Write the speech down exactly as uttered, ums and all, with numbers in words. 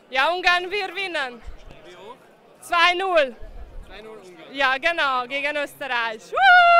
Ja, Ungarn, wir winnen. Wie hoch? zwei null. zwei null Ungarn. Ja, genau, gegen Österreich. Woo!